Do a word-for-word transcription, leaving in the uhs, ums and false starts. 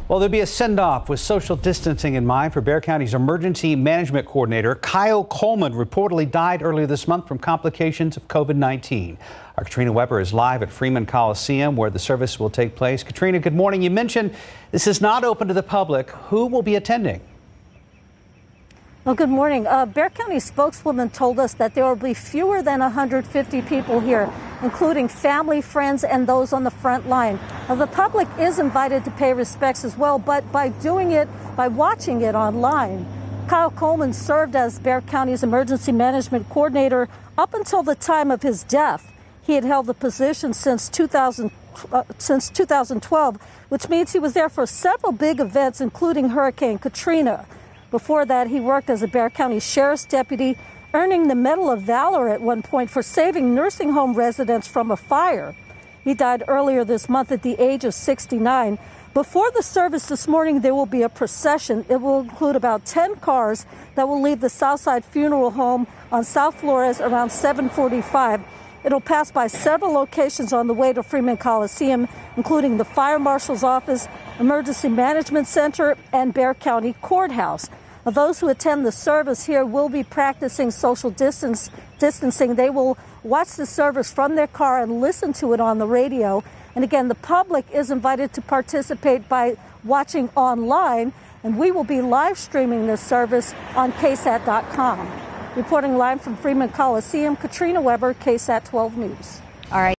Well, there'll be a send-off with social distancing in mind for Bexar County's emergency management coordinator. Kyle Coleman reportedly died earlier this month from complications of COVID nineteen. Our Katrina Weber is live at Freeman Coliseum, where the service will take place. Katrina, good morning. You mentioned this is not open to the public. Who will be attending? Well, good morning. Uh, Bexar County spokeswoman told us that there will be fewer than one hundred fifty people here, including family, friends, and those on the front line. Now, the public is invited to pay respects as well, but by doing it, by watching it online. Kyle Coleman served as Bexar County's emergency management coordinator up until the time of his death. He had held the position since two thousand, uh, since two thousand twelve, which means he was there for several big events, including Hurricane Katrina. Before that, he worked as a Bexar County Sheriff's deputy, earning the Medal of Valor at one point for saving nursing home residents from a fire. He died earlier this month at the age of sixty-nine. Before the service this morning, there will be a procession. It will include about ten cars that will leave the Southside Funeral Home on South Flores around seven forty-five. It'll pass by several locations on the way to Freeman Coliseum, including the Fire Marshal's Office, Emergency Management Center, and Bexar County Courthouse. Now, those who attend the service here will be practicing social distance, distancing. They will watch the service from their car and listen to it on the radio. And again, the public is invited to participate by watching online, and we will be live streaming this service on K S A T dot com. Reporting live from Freeman Coliseum, Katrina Weber, K S A T twelve News. All right.